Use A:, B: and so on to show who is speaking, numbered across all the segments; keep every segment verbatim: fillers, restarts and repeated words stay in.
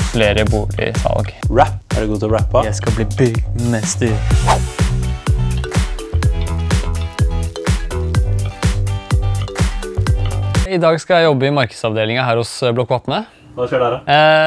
A: flere boligsalg.
B: Rap? Er du god til å rappe?
A: Jeg skal bli byggmester. I dag skal jeg jobbe i markedsavdelingen her hos Blokk Vatne.
B: Hva skjer der da?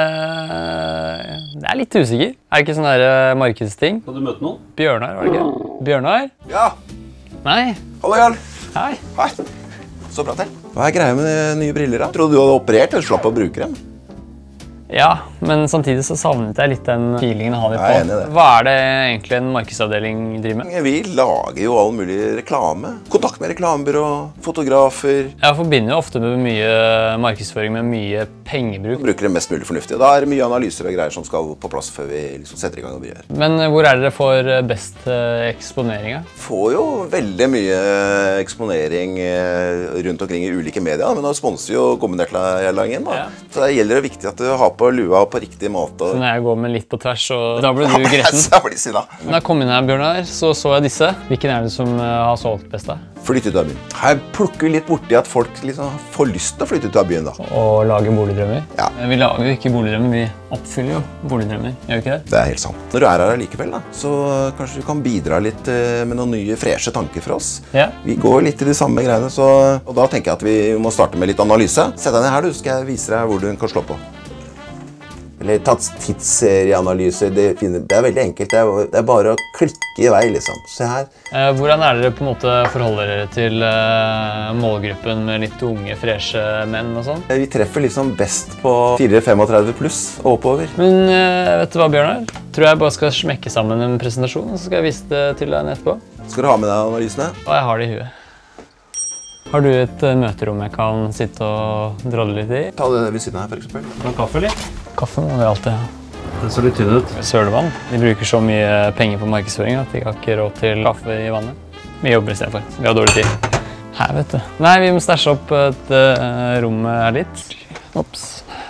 A: Eh, det er litt usikker. Er det ikke sånn der uh, markedsting?
B: Skal du møte noen?
A: Bjørnar, var det ikke? Bjørnar?
C: Ja.
A: Nei.
C: Hallo, Jarl.
A: Hei.
C: Hei. Så bra til. Hva er greia med de nye briller da? Trodde du hadde operert eller slapp å bruke dem?
A: Ja, men samtidig så savnet jeg litt den feelingen å ha litt på.
C: Jeg er enig i det.
A: Hva er det egentlig en markedsavdeling driver med?
C: Vi lager jo all mulig reklame. Kontakt med reklamebyrå, fotografer.
A: Jeg forbinder jo ofte med mye markedsføring med mye pengebruk.
C: Vi bruker det mest mulig fornuftig. Da er det mye analyser og greier som skal på plass før vi liksom setter i gang og bryr.
A: Men hvor er dere for best eksponering?
C: Får jo veldig mye eksponering rundt omkring i ulike medier, men da sponser jo Gommendetla-gjengen da. Ja. Så det gjelder det viktig at du har på lua på riktig måte.
A: Så når jeg går med litt på tvers, og da blir du gretten.
C: Ja, jeg blir sinna.
A: Når jeg kom inn her, Bjørnar, så så jeg disse. Hvilken er det som har solgt best da?
C: Flytt ut av byen. Her plukker vi litt borti at folk liksom får lyst til å flytte ut av byen da.
A: Og lage boligdrømmer?
C: Ja.
A: Vi lager jo ikke boligdrømmer, vi oppfyller jo boligdrømmer. Gjør vi ikke det?
C: Det er helt sant. Når du er her likevel da, så kanskje du kan bidra litt med noen nye, freshe tanker for oss. Ja. Vi går litt i de samme greiene, så, og da tenker jeg at vi må starte med litt analyse. Sett deg ned her, du, skal jeg vise deg hvor du kan slå på. Eller tatt tidsserieanalyser, det, det er veldig enkelt, det er, det er bare å klikke i vei liksom. Se her.
A: Eh, hvordan er dere på en måte forholder dere til eh, målgruppen med litt unge, freshe menn og sånn?
C: Vi treffer liksom best på fire trettifem pluss og oppover.
A: Men eh, vet du hva, Bjørnar? Tror jeg bare skal smekke sammen en presentasjon, og så skal jeg vise det til deg etterpå.
C: Skal du ha med deg analysene?
A: Og jeg har det i huet. Har du et møterom jeg kan sitte og drodle litt i?
C: Ta det ved siden av her, for eksempel.
B: Har du kaffe, eller?
A: Kaffe må vi alltid ha.
B: Den så litt tynn ut.
A: Sølevann. De bruker så mye penger på markedsføring at de har ikke råd til kaffe i vannet. Vi jobber i stedet for. Vi har dårlig tid. Her, vet du. Nei, vi må stæsje opp et uh, rom her litt. Ops.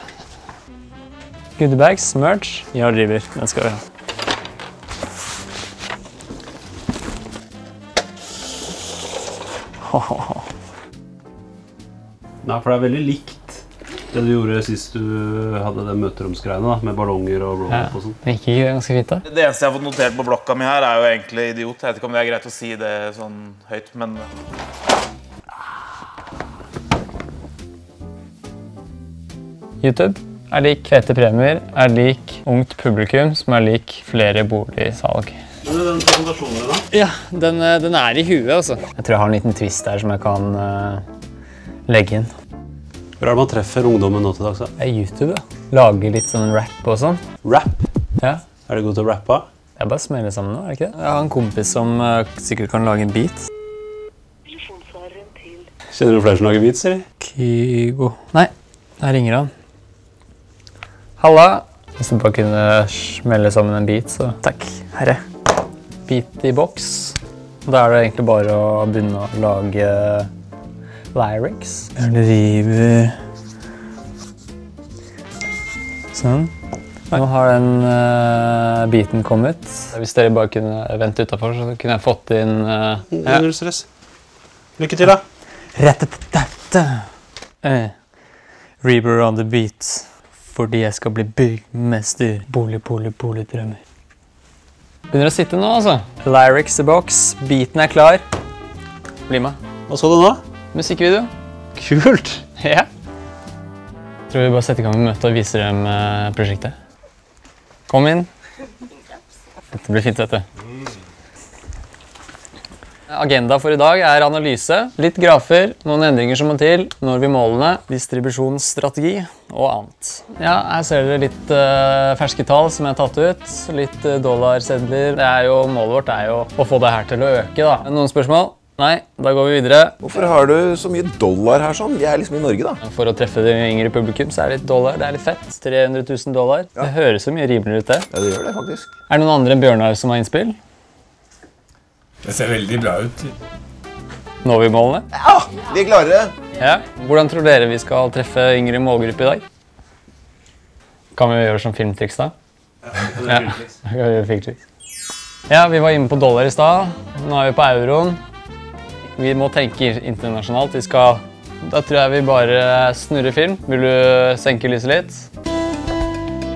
A: Goodiebags, merch. Ja, driver. Den skal vi ha.
B: Nei, for det er veldig likt det du gjorde sist du hadde det møteromsgreiene da, med ballonger og blow-up og sånn.
A: Det gikk ikke ganske fint da.
D: Det eneste jeg har fått notert på blokka mi her er jo egentlig idiot. Jeg vet ikke om det er greit å si det sånn høyt, men...
A: YouTube er lik fete premier, er lik ungt publikum som er lik flere boligsalg.
B: Men er den presentasjonen da?
A: Ja, den, den er i huet altså. Jeg tror jeg har en liten twist der som jeg kan uh, legge inn.
B: Hvor er det man treffer ungdommen nå til dags?
A: Det er YouTube da. Lager litt sånn rap og sånn.
B: Rap?
A: Ja.
B: Er du god til å rappe?
A: Jeg bare smeller sammen nå, er det ikke det? Jeg har en kompis som uh, sikkert kan lage en beat.
B: Kjenner du flere som lager beats, eller?
A: Kygo. Nei, her ringer han. Halla! Hvis du bare kunne smelle sammen en beat, så takk, herre. Beat i boks. Da er det egentlig bare å begynne å lage lyrics. Jeg driver... Sånn. Nå har den uh, beaten kommet. Hvis dere bare kunne vente utenfor, så kunne jeg fått inn... Uh, ja.
B: Null stress. Lykke til da!
A: Rettetette. Uh, Reaper on the beat. Fordi jeg skal bli byggmester. Bolig, bolig, boligdrømmer. Begynner å sitte nå, altså. Lyrics i box. Beaten er klar. Bli med.
B: Hva så du nå?
A: Musikkvideo.
B: Kult!
A: Ja. Tror vi bare setter i gang med møtet og viser dem uh, prosjektet. Kom inn. Dette blir fint, vet du. Agenda for i dag er analyse, litt grafer, noen endringer som må til, når vi målene, distribusjonsstrategi og annet. Ja, her ser dere litt uh, ferske tall som jeg har tatt ut, litt uh, dollarsedler. Det er jo, målet vårt er jo å få det her til å øke da. Noen spørsmål? Nei, da går vi videre.
C: Hvorfor har du så mye dollar her sånn? Vi er liksom i Norge da.
A: For å treffe det yngre publikum så er det litt dollar, det er litt fett. tre hundre tusen dollar. Ja. Det høres så mye rimeligere ut det.
C: Ja, det gjør det faktisk.
A: Er det noen andre enn Bjørnar som har innspill?
E: Det ser veldig bra ut.
A: Når vi målene?
C: Ja, vi klarer det.
A: Ja. Hvordan tror dere vi skal treffe yngre målgruppe i dag? Kan vi gjøre som filmtriks da?
B: Ja, det er filmtriks.
A: Ja, vi gjøre filmtriks. Ja, vi var inne på dollar i stad. Nå er vi på euroen. Vi må tenke internasjonalt. Vi skal... Da tror jeg vi bare snurrer film. Vil du senke lyset litt?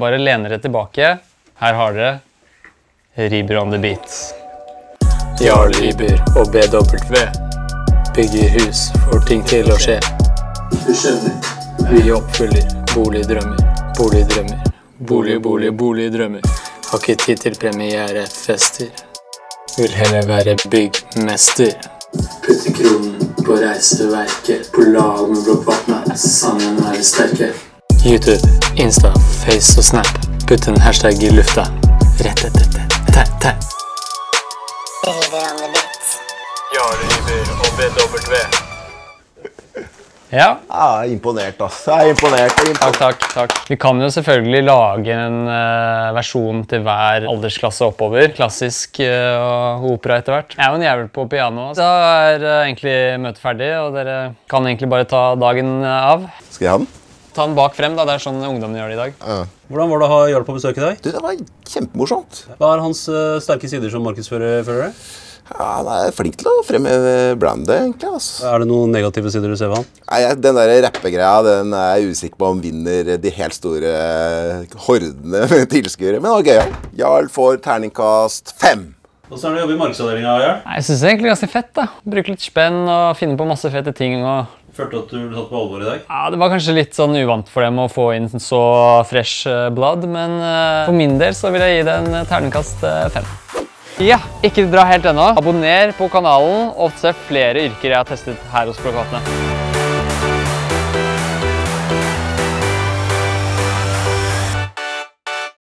A: Bare lener dere tilbake. Her har dere Rieber on the beat.
F: Jarl Rieber og B W bygger hus, får ting til å skje. Du skjønner, vi oppfyller boligdrømmer, boligdrømmer, bolig, bolig, boligdrømmer. Har ikke tid til premierefester, vil heller være byggmester. Putte kronen på reiseverket, på lag med blokkvatnet, sammen er det sterke. YouTube, Insta, Face og Snap, putt en hashtag i lufta. Rett etter, etter, etter.
G: Rieber on the beat.
F: Jarl Rieber og B W.
A: Ja.
C: Ja, jeg er imponert, ass. Jeg er imponert. Jeg er imponert.
A: Takk, takk, takk. Vi kan jo selvfølgelig lage en uh, versjon til hver aldersklasse oppover. Klassisk uh, og opera etter hvert. Jeg er jo en jævel på piano. Da er uh, egentlig møtet ferdig, og dere kan egentlig bare ta dagen av.
C: Skal jeg ha den?
A: Ta den bak frem, da. Det er sånn ungdommen gjør det i dag.
C: Ja.
B: Hvordan var det å ha Jarl på besøk i dag?
C: Du, det var kjempemorsomt.
B: Hva er hans uh, sterke sider som markedsfører, føler du?
C: Ja, han er flink til å fremheve brandet, egentlig, altså.
B: Er det noen negative sider du ser ved han?
C: Nei, den der rappegreia, den er jeg usikker på om vinner de helt store hordene med tilskuere. Men det var gøy, ja. Jarl får terningkast fem.
B: Hvordan er det å jobbe i markedsavdelingen, Jarl?
A: Jeg synes det er egentlig ganske fett, da. Bruke litt spenn og finne på masse fete ting. Og...
B: Følte du at du ble tatt på alvor i dag?
A: Ja, det var kanskje litt sånn uvant for dem å få inn så fresh blood, men uh, for min del så vil jeg gi det en terningkast fem. Ja, ikke dra helt ennå. Abonner på kanalen og se flere yrker jeg har testet her hos Blokkvatnet.